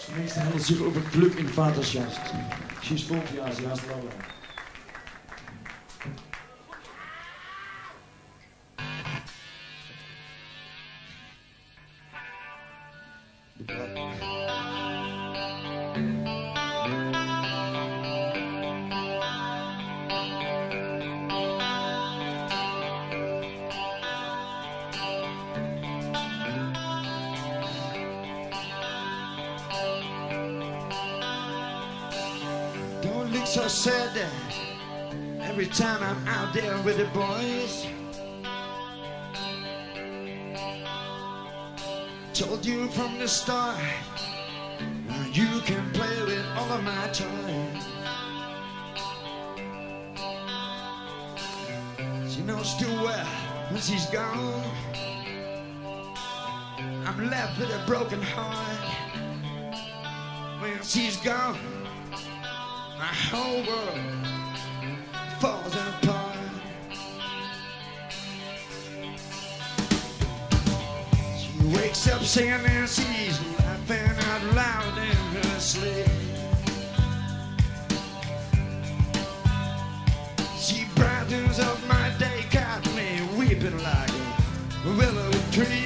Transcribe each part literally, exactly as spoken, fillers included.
Meester handelt zich over Glück in Vaterschaft. She's fünf Jahre, sie heißt Laura. Don't look so sad every time I'm out there with the boys. Told you from the start, you can play with all of my toys. She knows too well when she's gone. I'm left with a broken heart. When she's gone, my whole world falls apart. She wakes up singing and she's laughing out loud in her sleep. She brightens up my day, got me weeping like a willow tree.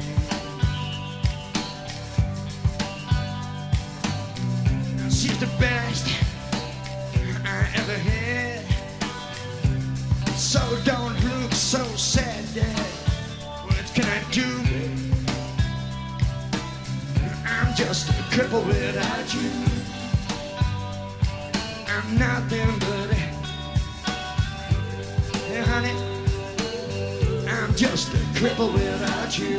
She's the best I ever had. So don't look so sad, Dad. What can I do? I'm just a cripple without you. I'm nothing but a, hey honey, I'm just a cripple without you.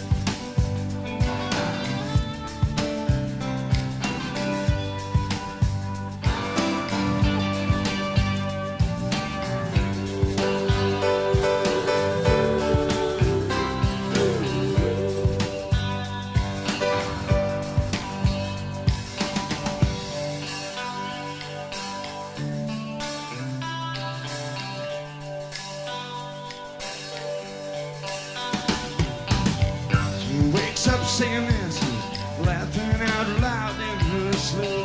Up singing and she's laughing out loud in her sleep.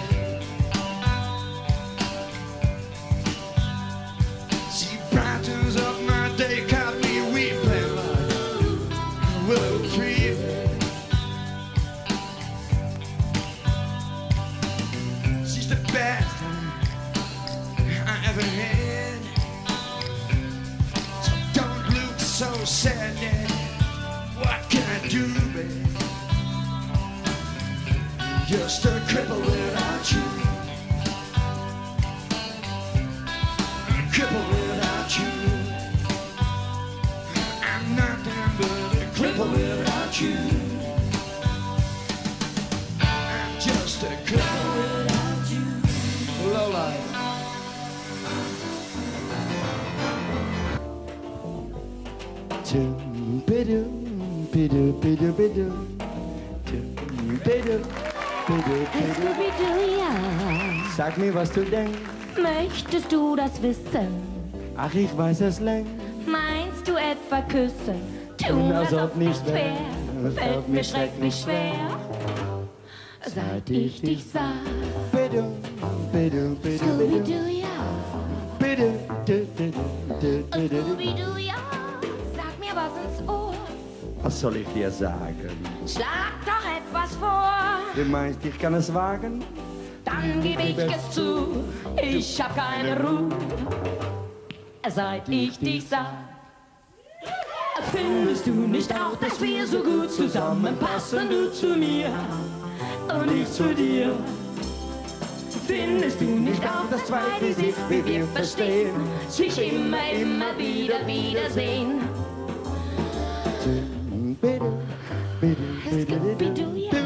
She brightens up my day, caught me weeping like a willow tree. She's the best I ever had. So don't look so sad, Dad. What can I do, babe? Just a cripple without you. A cripple without you. I'm nothing but a cripple without you. I'm just a cripple without you. Lola. Bidu, bidu, bidu, bidu, bidu. Scooby-Doo, ja. Sag mir, was du denkst. Möchtest du das wissen? Ach, ich weiß es längst. Meinst du etwa küssen? Tun, als ob nicht wär. Fällt mir schrecklich schwer. Seit ich dich sah. Bidu, bidu, bidu, bidu. Scooby-Doo, ja. Bidu, du, du, du, du, du. Scooby-Doo, ja. Sag mir was ins Ohr. Was soll ich dir sagen? Schlag doch etwas vor. Du meinst, ich kann es wagen? Dann geb ich es zu. Ich hab keine Ruhe. Seit ich dich sah. Findest du nicht auch, dass wir so gut zusammenpassen? Du zu mir und ich zu dir. Findest du nicht auch, dass zwei, die sich wie wir verstehen, sich immer, immer wieder wiedersehen? Scooby-Doo, ja.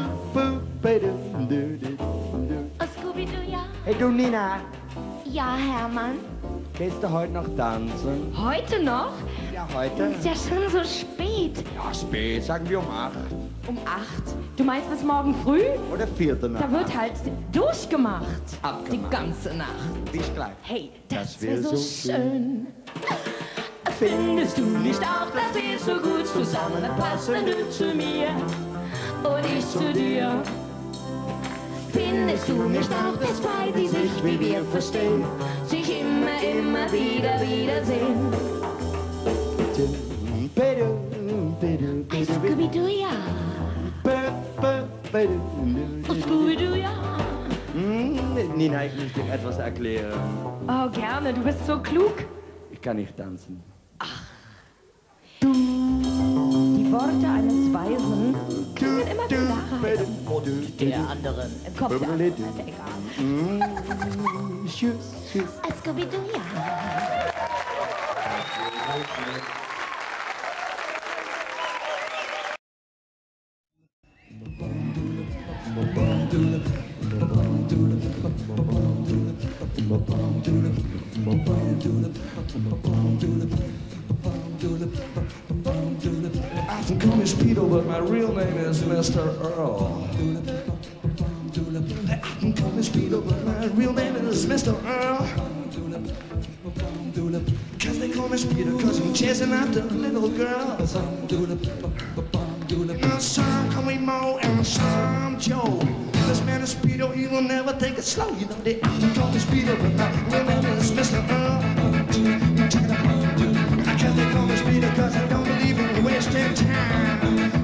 Oh, Scooby-Doo, ja. Hey du Nina, Ja, Hermann. gehst du heute noch tanzen? Heute noch? Ja, heute. Ist ja schon so spät. Ja, spät, sagen wir um acht. Um acht. Du meinst bis morgen früh? Oder vierte Nacht. Da wird halt durchgemacht. Abgemacht. Die ganze Nacht. Bis gleich. Hey, das, Das wäre wär so, so schön. Findest du nicht auch, dass wir so gut zusammenpassen? Du zu mir und ich zu dir. Findest du nicht auch, dass zwei, die sich wie wir verstehen, sich immer, immer wieder, wiedersehen? Scooby-Doo, ja. Scooby-Doo, ja. Nina, ich muss dir etwas erklären. Oh, gerne, du bist so klug. Ich kann nicht tanzen. Die Worte eines Weisen klingen immer klarer und der anderen im Kopf der anderen ist egal. Tschüss, tschüss. Scooby-Doo, ja. I often call me Speedo, but my real name is Mister Earl. They often call me Speedo, but my real name is Mister Earl. Cause they call me Speedo, cause I'm chasing after little girls. Now some call me Mo and some Joe. This man is Speedo, he will never take it slow. You know they often call me Speedo, but my real name is Mister Earl. Cause they call me Speedo, cause I don't believe in wasting time.